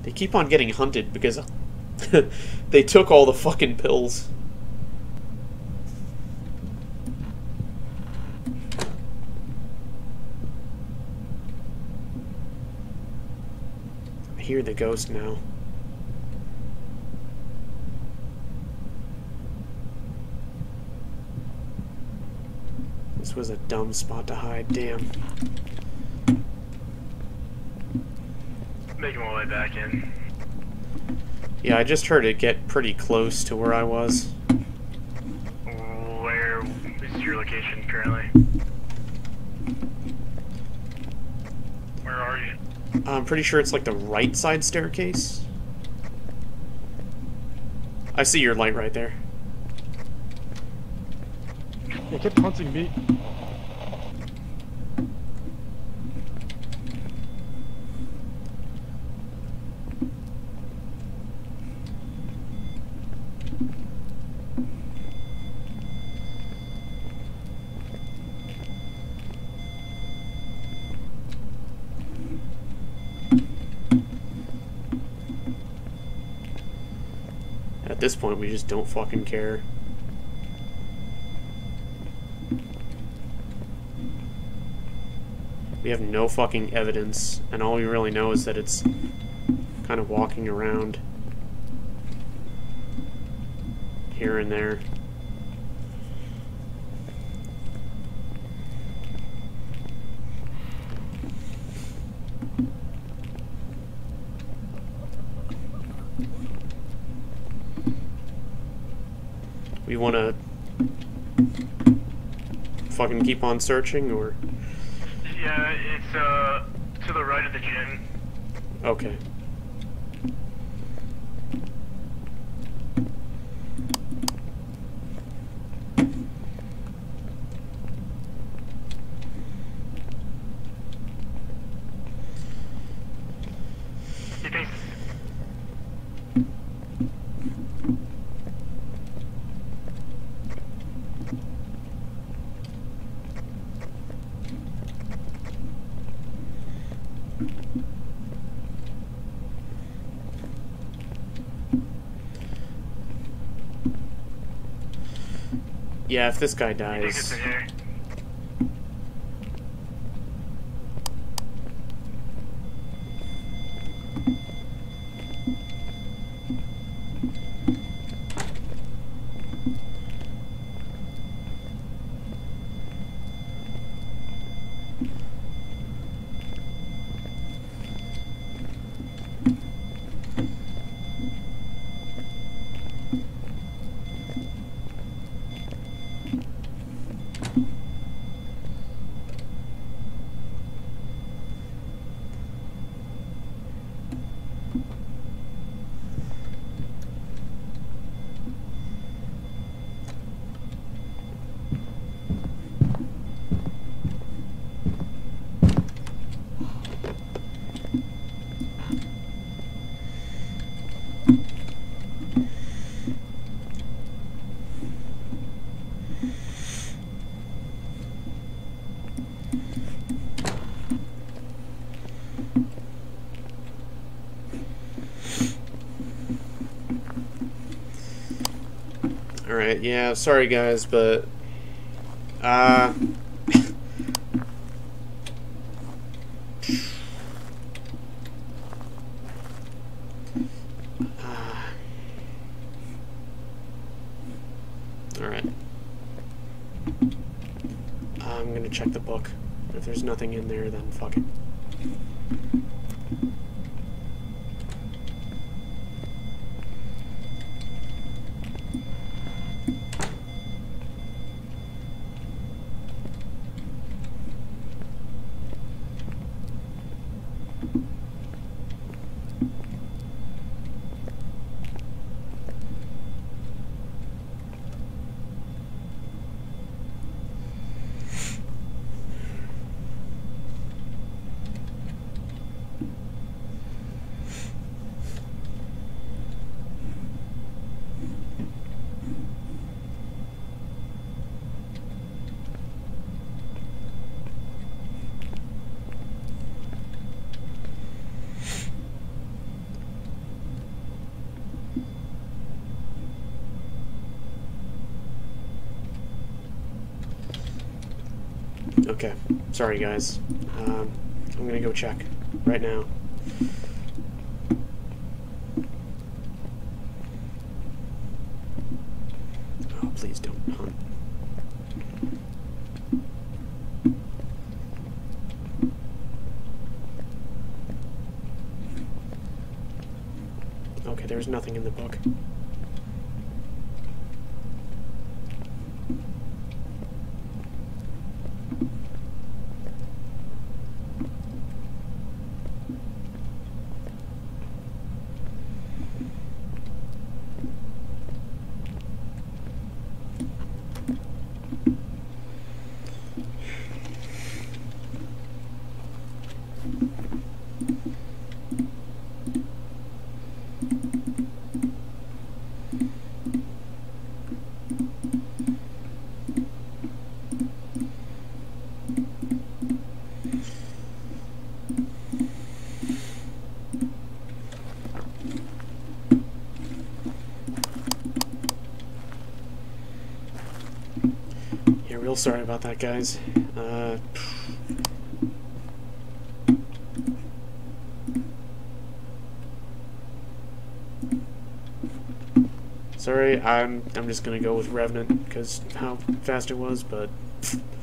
They keep on getting hunted because they took all the fucking pills. I hear the ghost now. This was a dumb spot to hide, damn. Making my way back in. Yeah, I just heard it get pretty close to where I was. Where is your location currently? Where are you? I'm pretty sure it's like the right side staircase. I see your light right there. It kept hunting me. At this point, we just don't fucking care. We have no fucking evidence, and all we really know is that it's kind of walking around here and there. We want to fucking keep on searching, or? Yeah, it's to the right of the gym. Okay. You think? Yeah, if this guy You think it's dies... in here? Alright, yeah, sorry guys, but... Alright. I'm gonna check the book. If there's nothing in there, then fuck it. Okay. Sorry, guys. I'm gonna go check right now. Oh, please don't hunt. Okay, there's nothing in the book. Yeah, real sorry about that, guys. Sorry, I'm just gonna go with Revenant because how fast it was, but